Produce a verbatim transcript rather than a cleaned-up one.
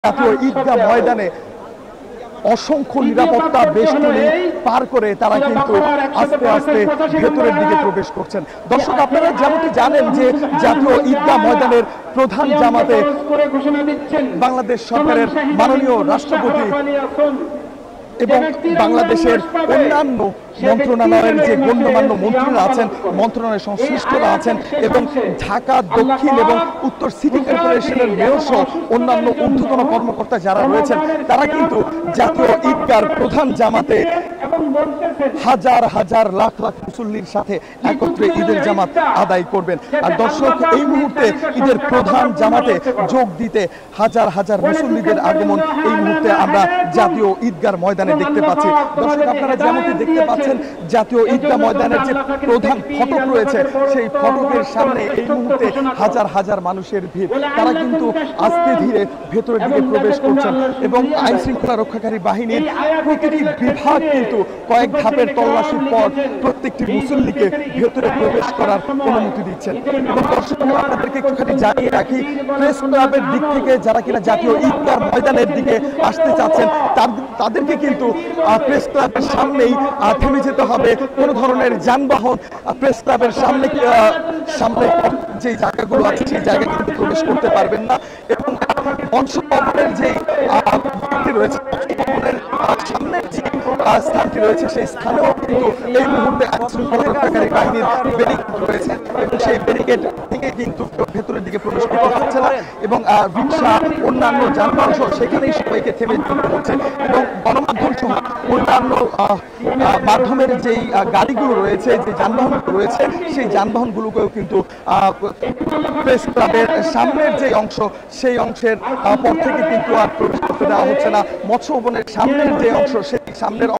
জাতীয় ঈদগাহ ময়দানে অসংখ্য নিরাপত্তা বেষ্টনী পার করে তারা কিন্তু আস্তে আস্তে ভেতরের দিকে প্রবেশ করছেন। দর্শক, আপনারা যেমনটি জানেন যে জাতীয় ঈদগাহ ময়দানের প্রধান জামাতে বাংলাদেশ সরকারের মাননীয় রাষ্ট্রপতি এবং বাংলাদেশের অন্যান্য মন্ত্রণালয়ের যে গণ্যমান্য মন্ত্রীরা আছেন, মন্ত্রণালয়ের সংশ্লিষ্টরা আছেন এবং ঢাকা দক্ষিণ এবং উত্তর সিটি কর্পোরেশনের মেয়র সহ অন্যান্য ঊর্ধ্বতন কর্মকর্তা যারা রয়েছেন তারা কিন্তু জাতীয় ঈদগাহর প্রধান জামাতে হাজার হাজার লাখ লাখ মুসল্লির সাথে একত্রে ঈদের জামাত আদায় করবেন। আর দর্শক, এই মুহূর্তে ঈদের প্রধান জামাতে যোগ দিতে হাজার হাজার মুসল্লিদের আগমন এই মুহূর্তে আমরা জাতীয় ঈদগাহর ময়দানে দেখতে পাচ্ছি। দর্শক, আপনারা যেমনটি দেখতে পাচ্ছেন জাতীয় ঈদগাহ ময়দানের যে প্রধান ফটক রয়েছে সেই ফটকের সামনে এই মুহূর্তে হাজার হাজার মানুষের ভিড়। তারা কিন্তু আস্তে ধীরে ভেতরের দিকে প্রবেশ করছেন এবং আইন শৃঙ্খলা রক্ষাকারী বাহিনীর প্রতিটি বিভাগ কিন্তু কয়েক ধাপের তল্লাশির পর প্রত্যেকটি মুসল্লিকে ভেতরে প্রবেশ করার অনুমতি দিচ্ছেন। এবং দর্শক, আপনাদেরকে একটুখানি জানিয়ে রাখি, প্রেস ক্লাবের দিক থেকে যারা কিনা জাতীয় ঈদগাহ ময়দানের দিকে আসতে চাচ্ছেন তাদেরকে কিন্তু প্রেস ক্লাবের সামনেই থেমে যেতে হবে। কোনো ধরনের যানবাহন প্রেস ক্লাবের সামনে সামনে যে জায়গাগুলো আছে সেই জায়গায় কিন্তু প্রবেশ করতে পারবেন না। এবং মঞ্চ ভবনের যে রয়েছে সামনের যে স্থানটি রয়েছে সেই স্থানেও কিন্তু এই মুহূর্তে আইন শৃঙ্খলা রক্ষাকারী বাহিনীর ব্যারিকেড রয়েছে এবং সেই ব্যারিকেড থেকে কিন্তু ভেতরের দিকে প্রবেশ করতে পারছে না এবং রিক্সা অন্যান্য যানবাহন সহ সেখানেই সবাইকে থেমে যেতে হচ্ছে। এবং গণমাধ্যম সহ অন্যান্য মাধ্যমের যেই গাড়িগুলো রয়েছে, যে যানবাহনগুলো রয়েছে সেই যানবাহনগুলোকেও কিন্তু প্রেস ক্লাবের সামনের যে অংশ সেই অংশের পর থেকে কিন্তু আর প্রবেশ করতে দেওয়া হচ্ছে না। মৎস্য ভবনের সামনের যে অংশ সেই সামনের